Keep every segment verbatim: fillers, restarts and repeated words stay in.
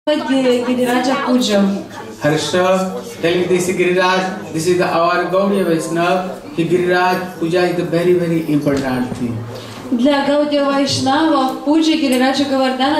Giriraja Puja. Harsha telling this Giriraj, this is the our Gaudiya Vaishnava. Giriraj Puja is the very very important thing. Для Гаудия Вайшнава Пуджа Гирираджа Говардхана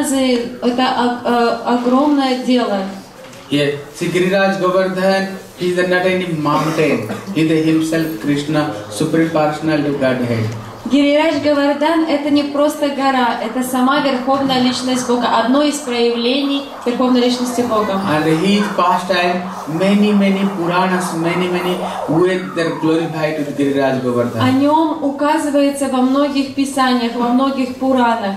это огромное дело. Yeah, see Giriraj Govardhan, he is not any mountain. He is himself Krishna, supreme personality of Godhead. Гирираджа Говардхан это не просто гора, это сама Верховная Личность Бога, одно из проявлений Верховной Личности Бога. And he is pastime, many many Puranas, many many with their glorified to Giriraj Govardhan. О нем указывается во многих писаниях, во многих Пуранах.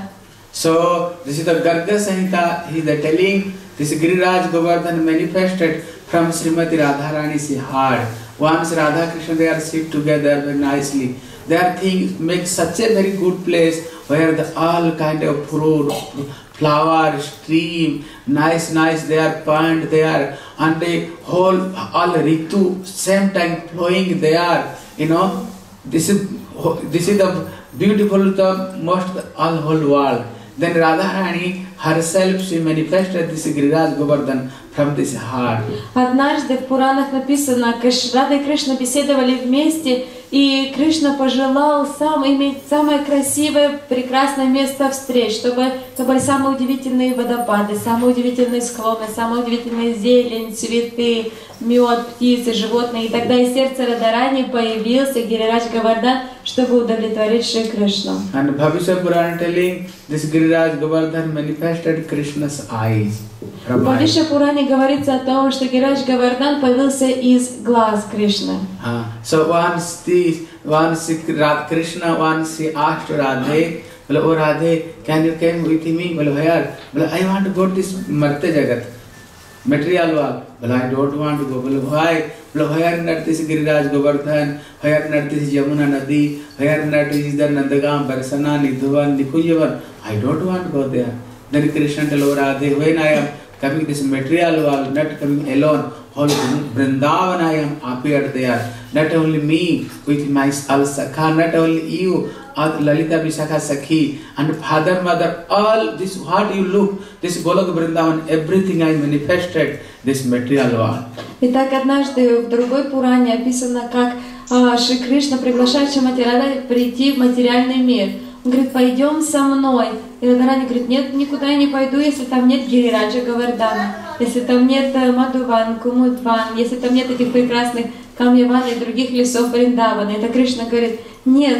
So this is the Garga Samhita. He is telling this Giriraj Govardhan manifested from Srimati Radharani's heart. Once Radha Krishna they are sit together very nicely. Their things make such a very good place where the all kind of fruit, flower, stream, nice, nice. They are pond there, and the whole all ritu same time flowing there. You know, this is this is the beautiful the most all whole world. Then Radharani herself she manifested this Giriraj Govardhan from this heart. Однажды в Пуранах написано, Рада и Кришна беседовали вместе, и Кришна пожелал сам иметь самое красивое, прекрасное место встреч, чтобы это были самые удивительные водопады, самые удивительные склоны, самые удивительные зелень, цветы, мед, птицы, животные. И тогда из сердца Радарани появился Гирирадж Говардхан, чтобы удовлетворить Шри Кришну. And Bhavishya Purana telling this Giriraj Govardhan manifested Krishna's eyes. В Бхавишья Пуране говорится о том, что Гирирадж Говардхан появился из глаз Кришны. Uh, so once this, once Krishna, once he asked Radhe, well, oh Radhe, can you come with me? Well, where? Well, I want to go to this Martya Jagat, material world. Well, I don't want to go. Well, why? Well, where not this Giriraj Govardhan? Where not this Yamuna Nadi? Where not is the Nandagam, Barsana, Nidhuvan, Nikujavan? I don't want to go there. Then Krishna tell Radhe, when I am coming this material world, not coming alone, whole Vrindavan I am appeared there. Not only me with my Al Sakha, not only you, Lalita Vishakha Sakhi, and father, mother, all this what you look, this Golok Vrindavan, everything I manifested, this material world. Итак, однажды в другой Пуране описано, как а, Шри Кришна приглашает Шримати Радхарани прийти в материальный мир. Он говорит, пойдем со мной. И Радхарани говорит, нет, никуда я не пойду, если там нет Гирираджа Говардхана, если там нет Мадхуван, Кумудван, если там нет этих прекрасных Камьяван и других лесов Вриндавана. Это Кришна говорит, нет,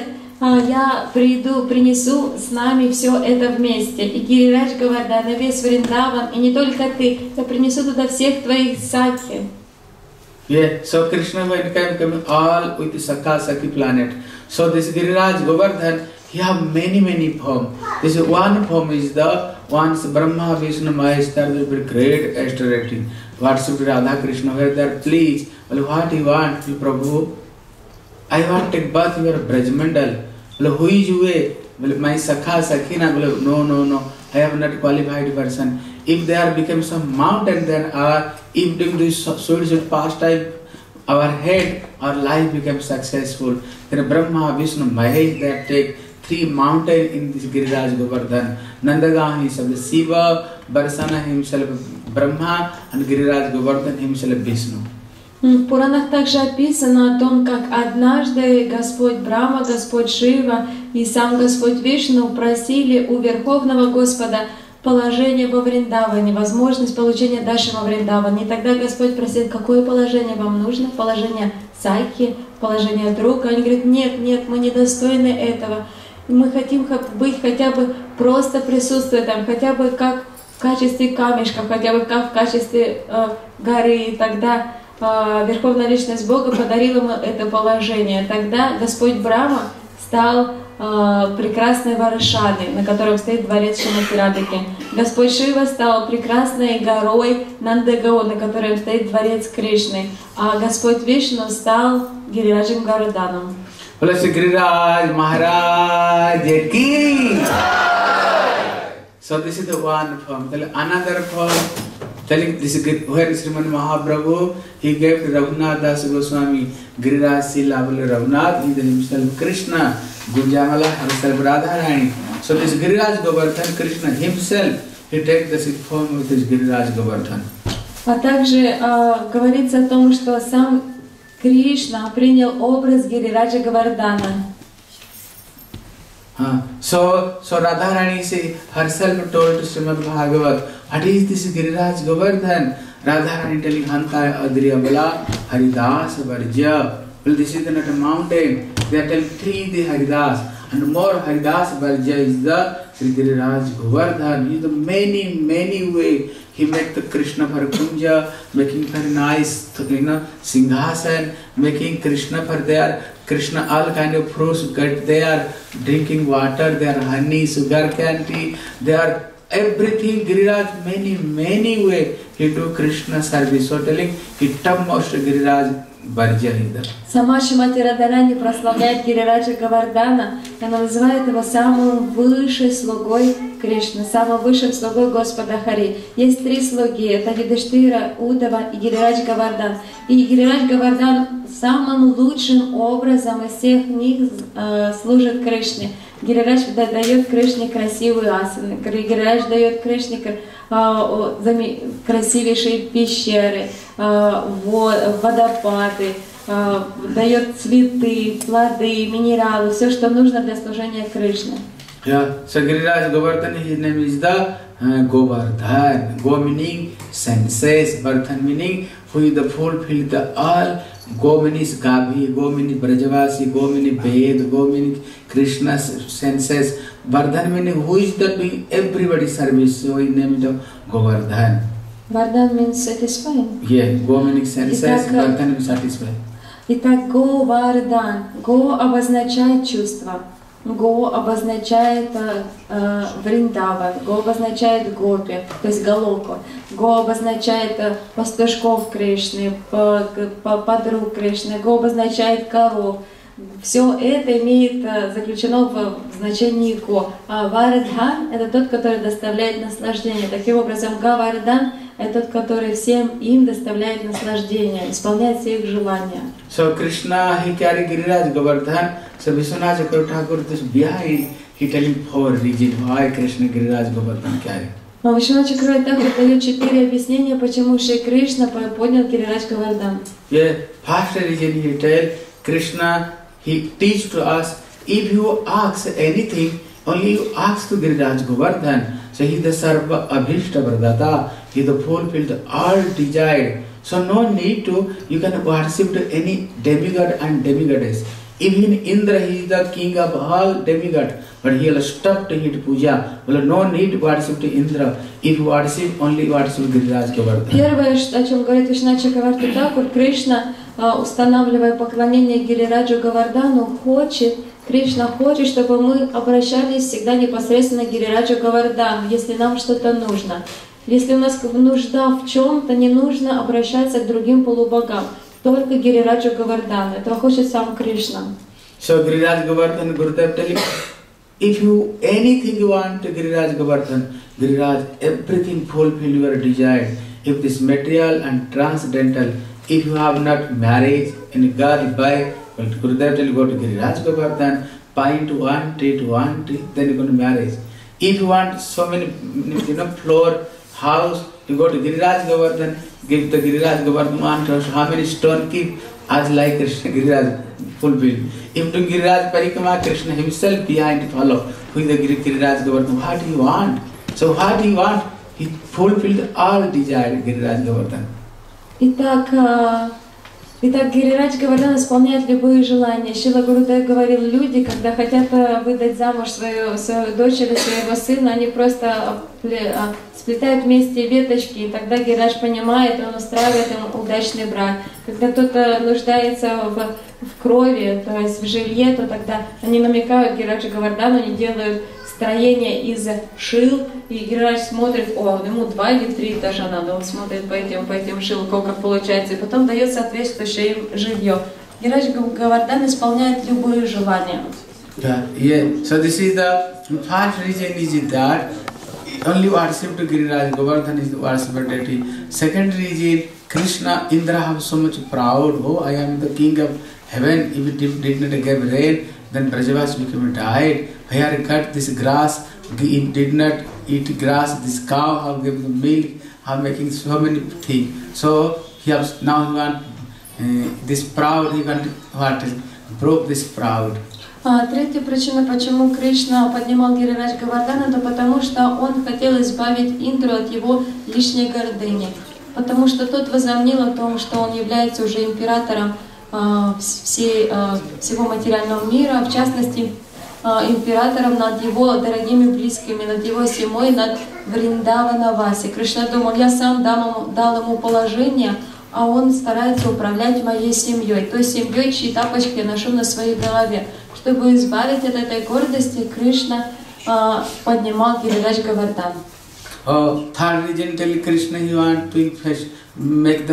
я приду, принесу с нами все это вместе. И Гирирадж Говардхан, весь Вриндаван, и не только ты, я принесу туда всех твоих сакхи. Yeah, so Krishna will come, come all with the Sakha Sakhi planet. So this Giriraj Govardhan, he have many many forms. This one form is the once Brahma, Vishnu, Maheshwar will be great astrology. What should be Radha Krishna where they are pleased? Well, what you want, Prabhu? I want to take birth in your Brajmandal. Well, who is you? Well, my Sakha Sakhina. Well, no, no, no. I am not qualified person. If they are become some mountain, then our if during this sweet sweet pastime, our head, our life becomes successful. Then Brahma, Vishnu, Mahesh, they take three mountains in this Giriraj Govardhan. Nandagam himself Shiva, Barsana himself Brahma, and Giriraj Govardhan himself Vishnu. В Пуранах также описано о том, как однажды Господь Брахма, Господь Шива и сам Господь Вишну просили у Верховного Господа положение во Вриндаване, возможность получения даши во Вриндаване. И тогда Господь просил, какое положение вам нужно? Положение Сакхи, положение друга. Они говорят, нет, нет, мы недостойны этого. Мы хотим быть хотя бы просто присутствовать там, хотя бы как в качестве камешков, хотя бы как в качестве э, горы. И тогда э, Верховная Личность Бога подарила ему это положение. Тогда Господь Брахма стал э, прекрасной Варашаной, на котором стоит дворец Шримати Радхики. Господь Шива стал прекрасной горой Нандагаон, на котором стоит дворец Кришны. А Господь Вишну стал Гирираджем Говардханом. Bless Giriraj Maharaj ki. So this is the one form. Another form, telling this is where Sriman Mahaprabhu, he gave to Raghunath Das Goswami Giriraj Sila. Raghunath is himself Krishna, Gunjamala herself Radharani. So this Giriraj Govardhan, Krishna himself, he takes the sick form with his Giriraj Govardhan. А также э, говорится о том, что сам Кришна принял образ Гирираджа Говардхана. Uh, so, so Radharani say, herself told to Srimad Bhagavat, what is this Giriraj Govardhan? Radharani telling Hanta Adriya Bala Haridas Varja. Well, this is not a mountain. They are telling three the Haridas. And more Haridas Varja is the Sri Giriraj Govardhan. He is the many, many way. He made the Krishna for Kunja, making very nice, you know, Singhasan, making Krishna for their Krishna, all kind of fruits get there, drinking water, there honey, sugar candy, there everything. Giriraj many, many way he do Krishna service. So telling he topmost Giriraj Varja is. Сама Шримати Радхарани прославляет Гирираджа Говардхана, и она называет его самым высшим слугой Кришны, самым высшим слугой Господа Хари. Есть три слуги, это Юдхиштира, Удава и Гирирадж Говардхан. И Гирирадж Говардхан самым лучшим образом из всех них э, служит Кришне. Гирирадж дает Кришне красивые асаны, Гирирадж дает Кришне э, красивейшие пещеры, э, водопады, дает цветы, плоды, минералы, все, что нужно для служения Кришне. Yeah, so Giriraj Govardhan, his name is the uh, Govardhan. Go meaning senses, Vardhan meaning who is the fulfilled the all. Go means Gavi, Go means Brajavasi, Go means Ved, Go means Krishna's senses. Vardhan meaning who is the doing everybody's service. So his name is the Govardhan. Vardhan means satisfying. Yeah, Go meaning senses, Vardhan means satisfying. Итак, Говардхан. Го обозначает чувство. Го обозначает э, Вриндаван. Го обозначает Гопи, то есть Галоку. Го обозначает э, пастушков Кришны, подруг Кришны. Го обозначает коров. Все это имеет э, заключено в значении Го. А Вардхан — это тот, который доставляет наслаждение. Таким образом, Говардхан — это тот, который всем им доставляет наслаждение, исполняет все их желания. So Krishna, he carried Giriraj Govardhan. So Vishwanath Chakravarti Thakur, this behind, he telling four reasons why Krishna Giriraj Govardhan carried. Но Вишванат Чакраварти Тхакур дает четыре объяснения, почему Шри Кришна поднял Гирираджа Говардхан. Yeah, first reason he tell Krishna, he teach to us, if you ask anything, only you ask to Giriraj Govardhan. So he is the Sarva Abhishta Vardata, he is the fulfilled all desired. So no need to, you can worship to any demigod and demigoddess. Even Indra, he is the king of all demigod, but he will stop to his puja. Well, no need to worship to Indra. If you worship, only worship Giriraj Govardhan. Первое, о чем говорит Вишванат Чакраварти Тхакур, Кришна, устанавливая поклонение Гирираджу Говардхану, хочет, Кришна хочет, чтобы мы обращались всегда непосредственно к Гирираджу Говардхану, если нам что-то нужно. Если у нас нужда в чем-то, не нужно обращаться к другим полубогам, только Гирираджу Говардхану. Этого хочет сам Кришна. So Giriraj Govardhan, Gurudev telling, if you anything you want to Giriraj Govardhan, Giriraj, everything fulfill your desire. If this material and transcendental, if you have not marriage in girl by, well, Gurudev tell go to Giriraj Govardhan, pine to one tree to one tree, then you go to marriage. If you want so many, you know, floor, house, you go to Giriraj Govardhan, give the Giriraj Govardhan mantra, how many stone keep, as like Krishna Giriraj fulfill. If to Giriraj Parikrama, Krishna himself behind follow, who is the Giriraj Govardhan, what do you want? So what do you want? He fulfilled all desire, Giriraj Govardhan. Итак, итак, Гирираджа Говардхан исполняет любые желания. Шрила Гурудев говорил, люди, когда хотят выдать замуж свою, свою дочь или своего сына, они просто сплетают вместе веточки, и тогда Гириридж понимает, он устраивает им удачный брак. Когда кто-то нуждается в, в крови, то есть в жилье, то тогда они намекают Гирираджа Говардхану, они делают строение из шил, и Гириридж смотрит, о, ему два или три этажа надо, он смотрит по этим, по этим шилкам, как получается, и потом дает соответствующее им жилье. Гириридж Говардхан исполняет любые желания. Yeah, yeah. So this is the first reason is that only worship to Giriraj Govardhan is the worship deity. Second reason, Krishna, Indra have so much proud, oh, I am the king of heaven, if it did not give rain, then Brajavas became died. Here cut this grass, it did not eat grass, this cow have given the milk, have making so many things. So he has now he want uh, this proud, he want what broke this proud. А третья причина, почему Кришна поднимал Гирирадж Говардхан, это потому что он хотел избавить Индру от его лишней гордыни. Потому что тот возомнил о том, что он является уже императором а, всей, а, всего материального мира, в частности, а, императором над его дорогими близкими, над его семьей, над Вриндаванаваси. Кришна думал, я сам дам ему, дал ему положение, а он старается управлять моей семьей, той семьей, чьи тапочки я ношу на своей голове. Чтобы избавить от этой гордости, Кришна а, поднимал Гирирадж Говардхан. Oh, third reason, tell Krishna he want to make the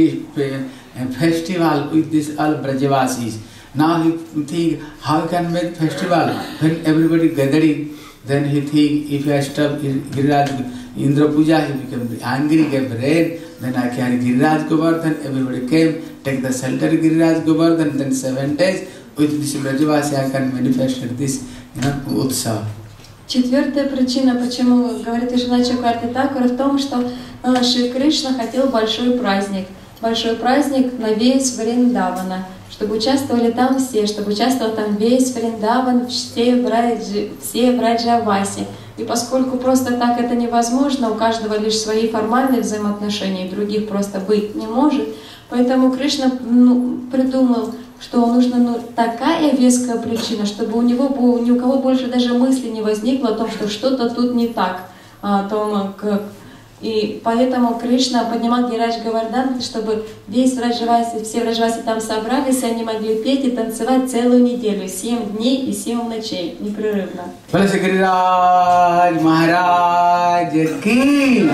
festival with this all Brajavasis. Now he think how can make festival when everybody gathering. Then he think if I stop Giriraj Indra Puja, he became angry, gave rain. Then I carry Giriraj Govardhan. Everybody came, take the shelter Giriraj Govardhan. Then seven days with this Brajavasi I can manifest this, you know, Utsav. Четвертая причина, почему говорит Вишванатх Чакраварти Такур, в том, что Шри Кришна хотел большой праздник. Большой праздник на весь Вриндавана, чтобы участвовали там все, чтобы участвовал там весь Вриндаван, все Браджи, все Браджаваси. И поскольку просто так это невозможно, у каждого лишь свои формальные взаимоотношения, других просто быть не может, поэтому Кришна ну, придумал, что нужна ну, такая веская причина, чтобы у него ни у кого больше даже мысли не возникло о том, что что-то тут не так. А, том, как... И поэтому Кришна поднимал Гирирадж Говардхан, чтобы весь Враджаваси, все Враджаваси там собрались, и они могли петь и танцевать целую неделю, семь дней и семь ночей, непрерывно. Гирирадж Махарадж ки!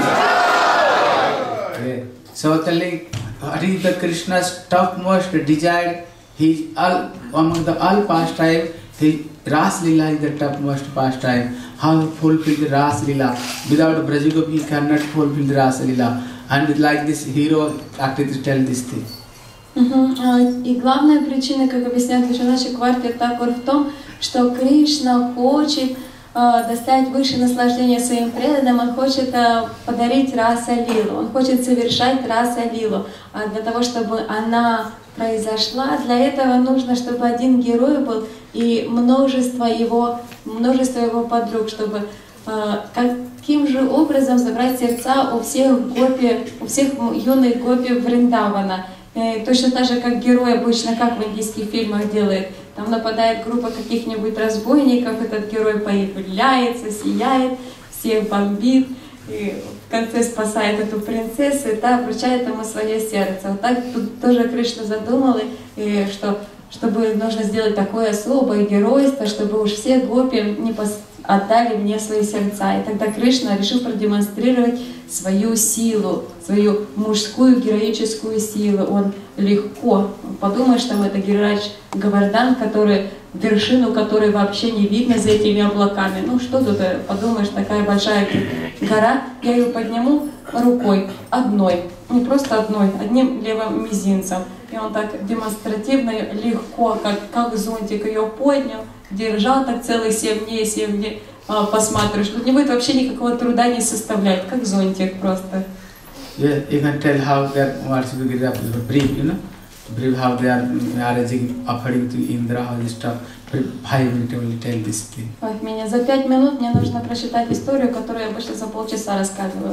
So telling what is the Krishna's topmost desire? He all among the all pastime, his Ras Lila is the topmost pastime. How he fulfill the Ras Lila. Without Brajagopi he cannot fulfill the Ras Lila. And like this hero acted to tell this thing. Uh-huh. И главная причина, как объясняет Вишванатх Чакраварти Такур, в том, что Кришна хочет uh, доставить высшее наслаждение своим преданным, он хочет uh, подарить Раса Лилу, он хочет совершать Раса Лилу. А для того, чтобы она произошла, для этого нужно, чтобы один герой был и множество его, множество его подруг, чтобы э, каким же образом забрать сердца у всех гопи, у всех юных гопи Вриндавана. Э, точно так же, как герой обычно, как в индийских фильмах делает. Там нападает группа каких-нибудь разбойников, этот герой появляется, сияет, всех бомбит. И в конце спасает эту принцессу, и та вручает ему свое сердце. Вот так тут тоже Кришна задумал, и что, чтобы нужно сделать такое особое геройство, чтобы уж все гопи не пос... отдали мне свои сердца. И тогда Кришна решил продемонстрировать свою силу, свою мужскую героическую силу. Он легко, подумаешь, там это Гирирадж Говардхан, который, вершину которой вообще не видно за этими облаками. Ну что тут, подумаешь, такая большая гора, я ее подниму рукой, одной, не просто одной, одним левым мизинцем. И он так демонстративно, легко, как, как зонтик ее поднял, держал так целых семь дней, семь дней, а, посматриваешь. Тут не будет вообще никакого труда не составлять, как зонтик просто. Yeah, you can tell how that what's the brief, you know, brief how they are arranging, offering to Indra, how this stuff. Five minutes only tell this thing. Меня за пять минут мне нужно прочитать историю, которую я обычно за полчаса рассказываю.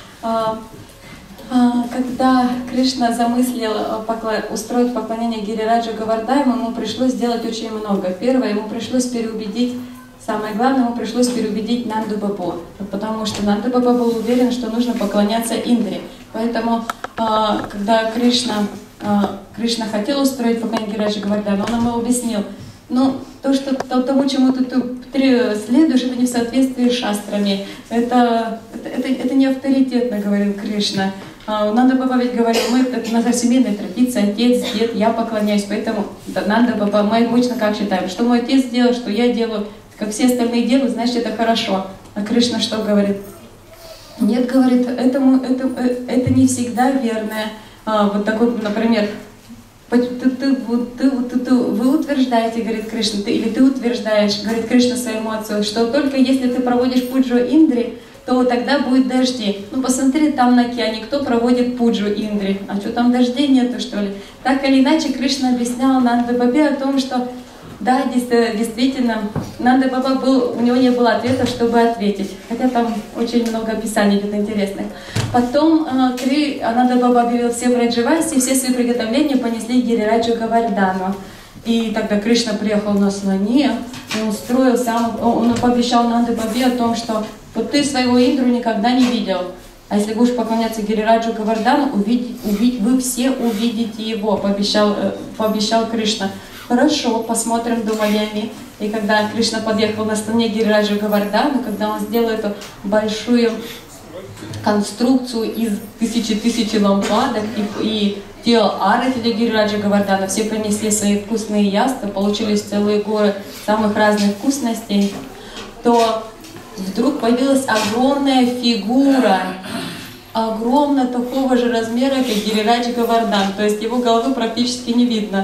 Когда Кришна замыслил устроить поклонение Гирираджу Говардхану, ему пришлось сделать очень много. Первое, ему пришлось переубедить, самое главное, ему пришлось переубедить Нанду Бабу, потому что Нанда Баба был уверен, что нужно поклоняться Индре. Поэтому, когда Кришна, Кришна хотел устроить поклонение Гирираджу Говардхану, он ему объяснил, ну, то, что тому, чему ты, ты следуешь, это не в соответствии с шастрами. Это, это, это, это не авторитетно, говорил Кришна. Нанда Баба ведь говорил, мы, это наша семейная традиция, отец, дед, я поклоняюсь, поэтому Нанда Баба, мы обычно как считаем, что мой отец делал, что я делаю, как все остальные делают, значит, это хорошо. А Кришна что говорит? Нет, говорит, этому, это, это не всегда верное. А, вот такой, например, Ты, ты, ты, ты, ты, вы утверждаете, говорит Кришна, ты, или ты утверждаешь, говорит Кришна своему отцу, что только если ты проводишь пуджу Индри, то тогда будет дожди. Ну посмотри там на океане, кто проводит пуджу Индри, а что там дождей нету что ли? Так или иначе Кришна объяснял Нанде Бабе о том, что да, действительно, Нанда Баба был, у него не было ответа, чтобы ответить. Хотя там очень много описаний идет интересных. Потом э, Нанда Баба объявил все Враджаваси, и все свои приготовления понесли Гирираджу Говардану. И тогда Кришна приехал на слоне, и он устроил сам, он пообещал Нанде Бабе о том, что вот ты своего Индру никогда не видел. А если будешь поклоняться Гирираджу Говардану, увидеть, увидеть, вы все увидите его, пообещал, э, пообещал Кришна. Хорошо, посмотрим, думали они. И когда Кришна подъехал на слоне Гирираджа Говардану, когда он сделал эту большую конструкцию из тысячи-тысячи лампадок и, и делал арати для Гирираджа Говардана, все принесли свои вкусные яства, получились целые горы самых разных вкусностей, то вдруг появилась огромная фигура, огромно такого же размера, как Гирираджа Говардан, то есть его головы практически не видно.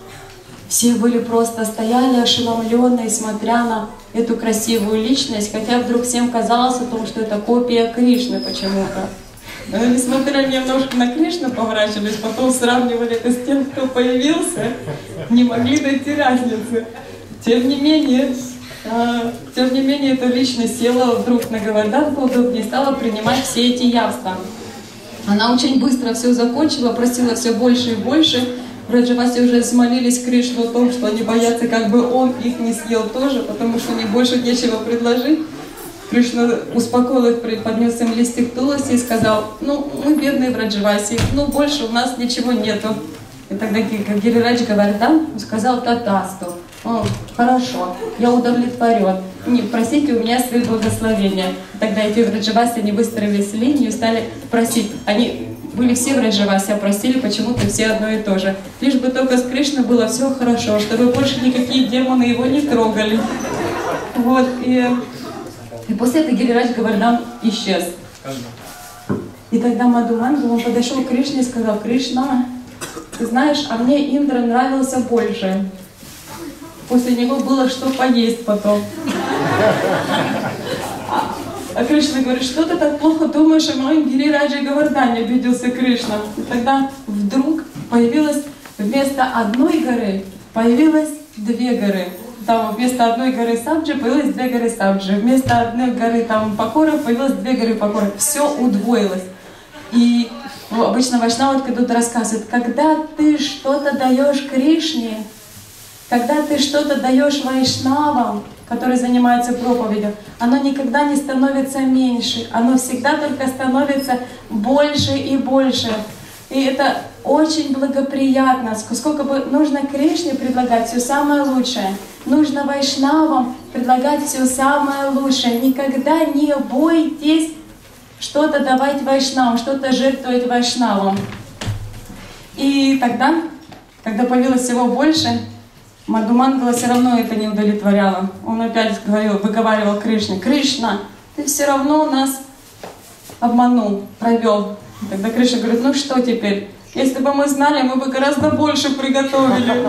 Все были просто стояли ошеломленные, смотря на эту красивую личность, хотя вдруг всем казалось о том, что это копия Кришны почему-то. Они смотрели немножко на Кришну, поворачивались, потом сравнивали это с тем, кто появился, не могли найти разницы. Тем не менее, э, тем не менее, эта личность села вдруг на Говардан поудобнее и стала принимать все эти явства. Она очень быстро все закончила, просила все больше и больше. Враджаваси уже смолились Кришну о том, что они боятся, как бы он их не съел тоже, потому что им больше нечего предложить. Кришна успокоил их, поднес им листик туласи и сказал: ну, мы бедные Враджаваси, ну, больше у нас ничего нету. И тогда Гирираджа Говардан сказал татасту: о, хорошо, я удовлетворен, не, просите у меня свои благословения. Тогда эти Враджаваси, они выстроились в линию и стали просить. Они были все Враджаваси, а просили почему-то все одно и то же. Лишь бы только с Кришной было все хорошо, чтобы больше никакие демоны его не трогали. Вот, и, и после этого Гирираджа Говардан исчез. И тогда Мадхумангал, он подошел к Кришне и сказал: Кришна, ты знаешь, а мне Индра нравился больше. После него было что поесть потом. А Кришна говорит: что ты так плохо думаешь о моем Гирираджа Говардане, обиделся Кришна. И тогда вдруг появилось вместо одной горы, появилось две горы. Там вместо одной горы Сабджи появилось две горы Сабджи. Вместо одной горы там Пакора появилось две горы Пакора. Все удвоилось. И ну, обычно вайшнавы когда-то рассказывают: когда ты что-то даешь Кришне, когда ты что-то даешь вайшнавам, которые занимаются проповедью, оно никогда не становится меньше, оно всегда только становится больше и больше. И это очень благоприятно. Сколько бы нужно Кришне предлагать все самое лучшее, нужно вайшнавам предлагать все самое лучшее. Никогда не бойтесь что-то давать вайшнавам, что-то жертвовать вайшнавам. И тогда, когда появилось всего больше, Мадхумангала все равно это не удовлетворяло. Он опять говорил, выговаривал Кришне: Кришна, ты все равно нас обманул, провел. Тогда Кришна говорит: ну что теперь? Если бы мы знали, мы бы гораздо больше приготовили.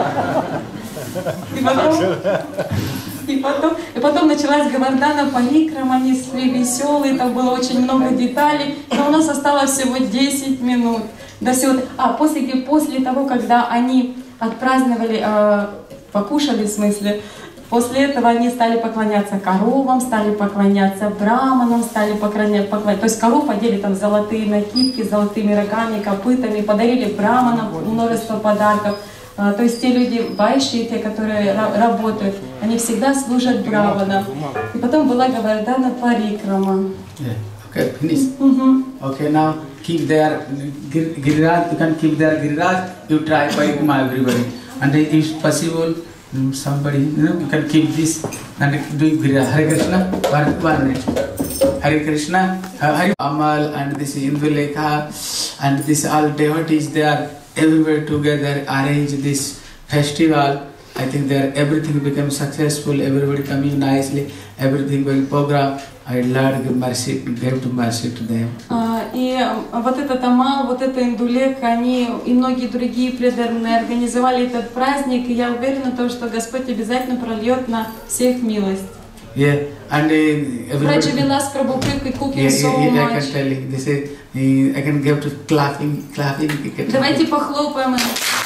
И потом, и потом, и потом началась Говардана Парикрама, они шли веселые, там было очень много деталей, но у нас осталось всего десять минут. До всего. А после, после того, когда они отпраздновали, э, покушали в смысле, после этого они стали поклоняться коровам, стали поклоняться браманам, стали поклоняться, поклоняться. То есть коров одели там золотые накидки с золотыми рогами, копытами, подарили браманам множество подарков. Э, то есть те люди, вайши, те, которые работают, они всегда служат браманам. И потом была Говардана Парикрама. Yeah. Okay, finish. Mm-hmm. Okay, now keep their Giriraj, you can keep their Giriraj, you try Parikama everybody. And if possible, somebody, you know, you can keep this and do Giriraj. Hare Krishna, one, one minute. Hare Krishna, Hare Amal and this Indulekha and this all devotees, they are everywhere together, arrange this festival. I think there everything becomes successful, everybody coming nicely, everything going program. I Lord give mercy, give to mercy to them. И вот этот Амал, вот это Индулек, они и многие другие преданные организовали этот праздник, и я уверена в том, что Господь обязательно прольет на всех милость. Yeah, and uh, everybody. Раджа Вилас Прабhu cooking Yeah, so yeah, yeah, I much. can tell you. This is, uh, I can give to clapping, clapping. Давайте похлопаем.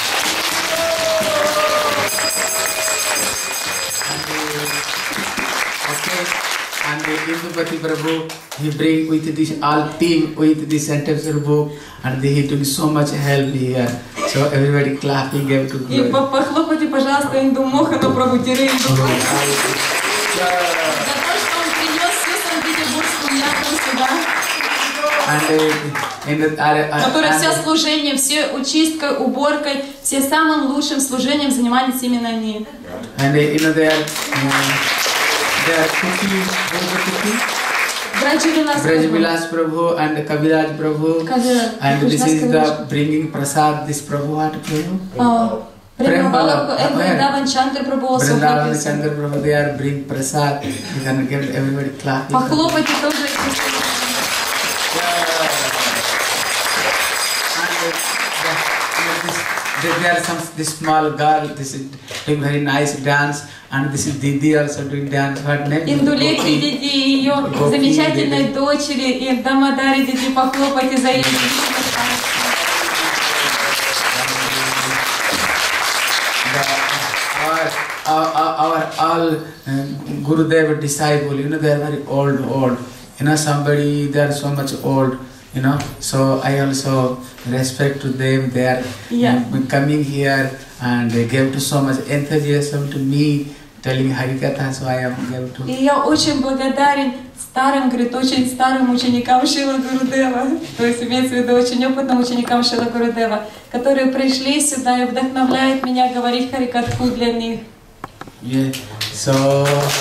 Okay, and uh, Indupati Prabhu, he bring with this all team with the sentence book, and he took so much help here. So everybody clapping, give to И похлопайте, пожалуйста, Инду Мохану Прабhu Теринду. За то, что он принес всю Санкт-Петербургскую ятру сюда. And, uh, in the, uh, uh, Который все служения, все учисткой, уборкой, все самым лучшим служением занимались именно они. And uh, you know they are, uh, they are cooking, cooking. Braj Vilas Prabhu and Kaviraj Prabhu. And this is the bringing prasad, this Prabhu, what Prabhu? Prabhu, Vrindavan Chandra Prabhu also Vrindavan Chandra Prabhu, they are bring prasad. You can give everybody clapping. Похлопайте тоже. There are some this small girl, this is doing very nice dance, and this is Didi also doing dance. What name? Индулети Диди, ее замечательной дочери, и Дамадари Диди, похлопайте за ее. Our, our, our all uh, Gurudev disciple, you know, they are very old, old. You know, somebody, they are so much old. You know, so I also respect to them. They are yeah. coming here and they gave to so much enthusiasm to me, telling Harikatha, so I am gave to. И я очень благодарен старым, говорит, очень старым ученикам Шрила Гурудева, то есть имеется в виду очень опытным ученикам Шрила Гурудева, которые пришли сюда и вдохновляют меня говорить Харикатху для них. Yeah. So.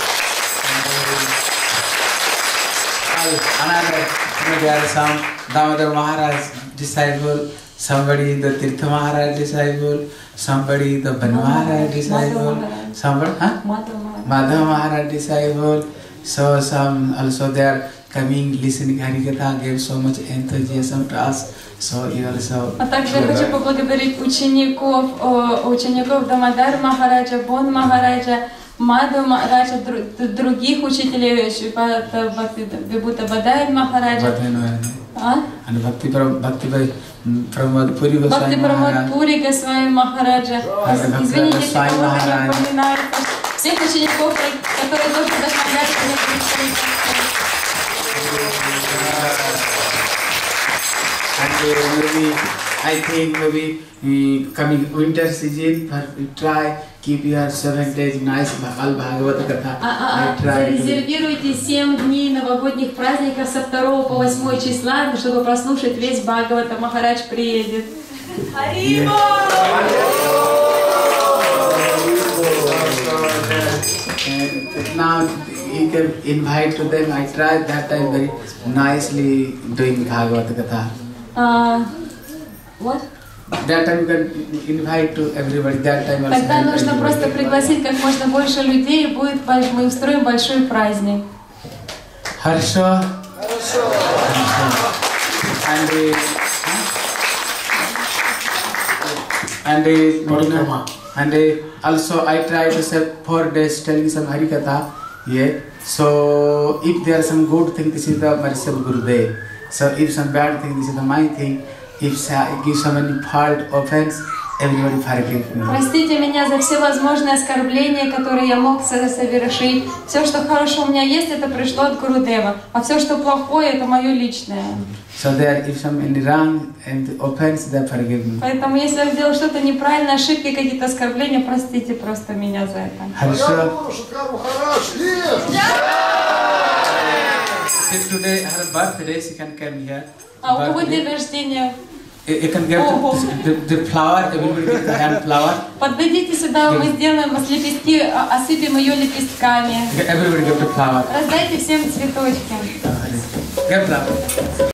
Another, you know, there are some Damodar Maharaj disciple, somebody the Tirtha Maharaj disciple, somebody the Ban Maharaj disciple, somebody, huh? Madhav Maharaj disciple. So some also they are coming, listening Harikatha, gave so much enthusiasm to us. So you also. А также я хочу поблагодарить учеников, учеников Дамодар Махараджа, Бон Махараджа, Мадхава Махараджа, других учителей, Вибхута Бадай Махараджа. And Bhakti Pramod Puri Goswami Maharaj. Пури Госвами Махараджа. Извините, если кого-то не упоминаю. Всех учеников, которые тоже вдохновляют меня представить. And maybe, I think maybe uh, coming winter season, we try keep your seven days nice Al Bhagavad Katha. А, а, зарезервируйте семь дней новогодних праздников со второго по восьмое числа, чтобы прослушать весь Бхагавата. Махарадж приедет. Now you can invite to them. I tried that time very nicely doing Bhagavad Katha. Uh, what? That time you can invite to everybody. That time also. Тогда нужно просто пригласить как можно больше людей, и будет мы устроим большой праздник. Хорошо. Хорошо. And and and and also I try to say four days telling some Harikatha. Yeah. So if there are some good thing, this is the mercy of Gurudev. So if some bad thing, this is the my thing. If I give someone fault, offense, everybody forgive me. Простите меня за все возможные оскорбления, которые я мог совершить. Все, что хорошо у меня есть, это пришло от Гурудева, а все, что плохое, это мое личное. So there, if some any wrong and offense, then forgive me. Поэтому, если я сделал что-то неправильно, ошибки, какие-то оскорбления, простите просто меня за это. Хорошо. Today her birthday, she can come here. А у кого день рождения? You can get the, the flower, everybody get the hand flower. Подойдите сюда, мы сделаем лепестки, осыпем ее лепестками. Everybody get the flower. Раздайте всем цветочки. Get flower.